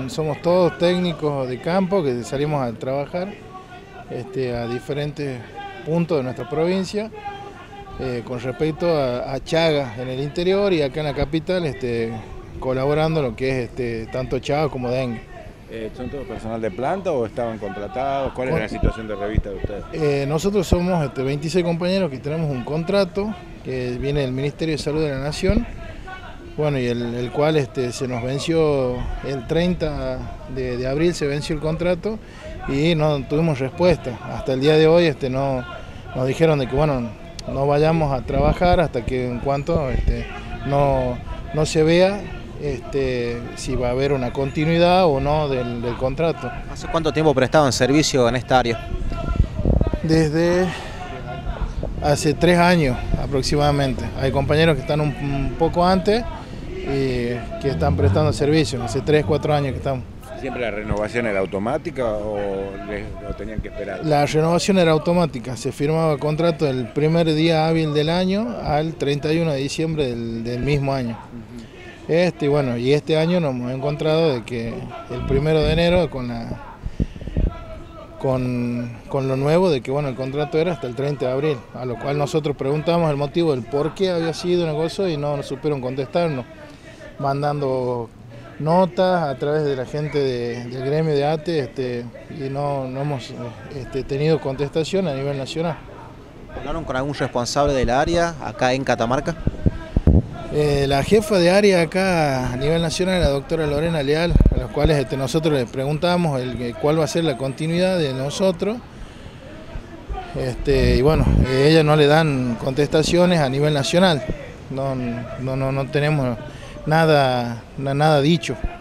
Somos todos técnicos de campo que salimos a trabajar a diferentes puntos de nuestra provincia con respecto a Chagas en el interior y acá en la capital colaborando en lo que es tanto Chagas como dengue. ¿Son todos personal de planta o estaban contratados? ¿Cuál es la situación de revista de ustedes? Nosotros somos 26 compañeros que tenemos un contrato que viene del Ministerio de Salud de la Nación, bueno, y el cual se nos venció el 30 de abril, se venció el contrato y no tuvimos respuesta. Hasta el día de hoy nos dijeron de que bueno, no vayamos a trabajar hasta que en cuanto no se vea si va a haber una continuidad o no del contrato. ¿Hace cuánto tiempo prestaban servicio en esta área? Desde hace 3 años aproximadamente. Hay compañeros que están un poco antes y que están prestando servicio, hace 3, 4 años que estamos. ¿Siempre la renovación era automática o lo tenían que esperar? La renovación era automática, se firmaba contrato el primer día hábil del año al 31 de diciembre del mismo año. Bueno, y este año nos hemos encontrado de que el 1 de enero con lo nuevo de que bueno, el contrato era hasta el 30 de abril, a lo cual nosotros preguntamos el motivo del por qué había sido una cosa y no nos supieron contestarnos, mandando notas a través de la gente del gremio de ATE y no hemos tenido contestación a nivel nacional. ¿Hablaron con algún responsable del área acá en Catamarca? La jefa de área acá a nivel nacional es la doctora Lorena Leal, a los cuales nosotros les preguntamos cuál va a ser la continuidad de nosotros. Y bueno, ellas no le dan contestaciones a nivel nacional, no tenemos nada dicho.